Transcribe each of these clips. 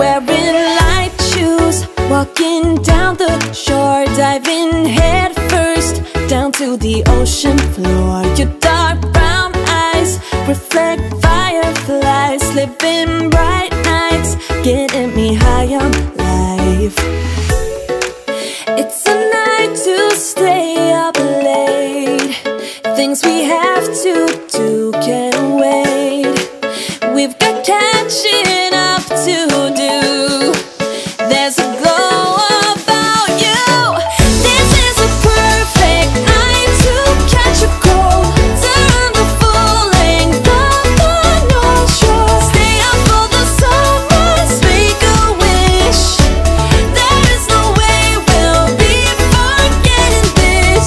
wearing light shoes, walking down the shore, diving head first down to the ocean floor. Your dark brown eyes reflect fireflies, living bright nights, getting me high on life. It's a night to stay up late, things we have to do can't wait. We've got catching up to do. There's a glow about you. This is a perfect night to catch a cold, turn the full length of the North Shore. Stay up for the sunrise, make a wish. There is no way we'll be forgetting this.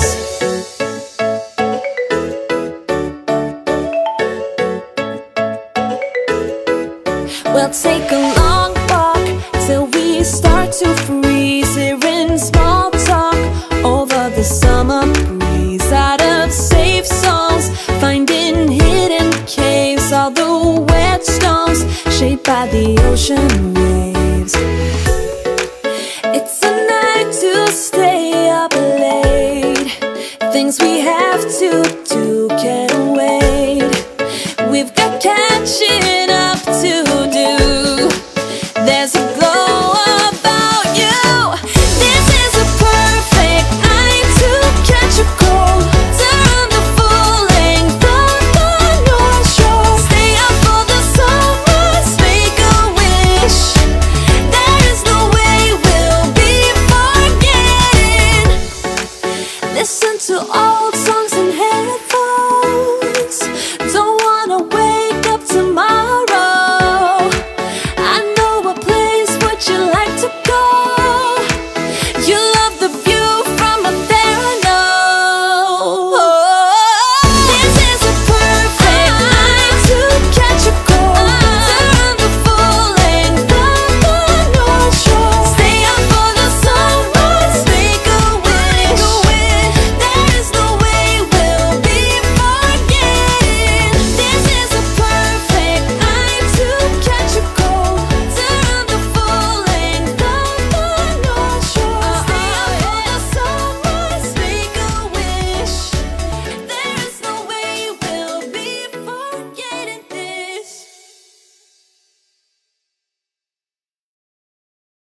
We'll take a long walk till we start to freeze, hearing small talk over the summer breeze. Out of safe songs, finding hidden caves, all the wet stones shaped by the ocean waves.